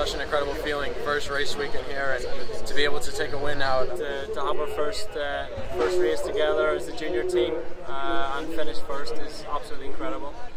such an incredible feeling. First race weekend here, and to be able to take a win now. To have our first race together as a junior team and finish first is absolutely incredible.